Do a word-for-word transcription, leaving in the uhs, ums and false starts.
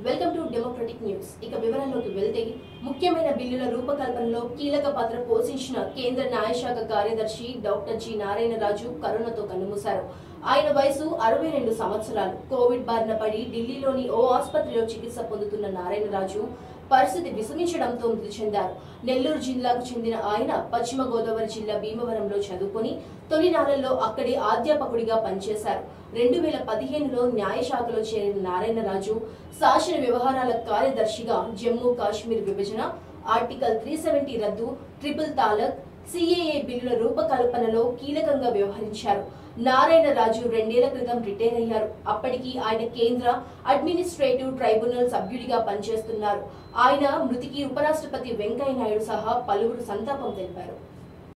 Welcome to democratic news. ఇక వివరాల్లోకి వెళ్తే ముఖ్యమైన బిల్లుల రూపకల్పనలో కీలక పాత్ర పోషించిన కేంద్ర న్యాయశాఖ కార్యదర్శి డాక్టర్ జి నారాయణ రాజు కరోనాతో కన్నుమూశారు. ఆయన వయసు అరవై రెండు సంవత్సరాలు. కోవిడ్ బారిన పడి ఢిల్లీలోని ఓ ఆసుపత్రిలో చికిత్స పొందుతున్న నారాయణ రాజు పరిస్థితి విషమించడంతో మృతి చెందారు. నెల్లూరు జిల్లాకు చెందిన ఆయన పశ్చిమ గోదావరి జిల్లా భీమవరంలో చదువుకుని తొలినాళ్లలో అక్కడి అధ్యాపకుడిగా పనిచేశారు. రెండు వేల పదిహేనులో న్యాయశాఖలో చేరిన నారాయణ రాజు శాసన వ్యవహారాల కార్యదర్శిగా జమ్మూ కాశ్మీర్ విభజన, ఆర్టికల్ త్రీ సెవెంటీ రద్దు, ట్రిపుల్ తాలక్, సిఏఏ బిల్లుల రూపకల్పనలో కీలకంగా వ్యవహరించారు. నారాయణ రాజు రెండేళ్ల క్రితం రిటైర్ అయ్యారు. అప్పటికి ఆయన కేంద్ర అడ్మినిస్ట్రేటివ్ ట్రైబ్యునల్ సభ్యుడిగా పనిచేస్తున్నారు. ఆయన మృతికి ఉపరాష్ట్రపతి వెంకయ్య నాయుడు సహా పలువురు సంతాపం తెలిపారు.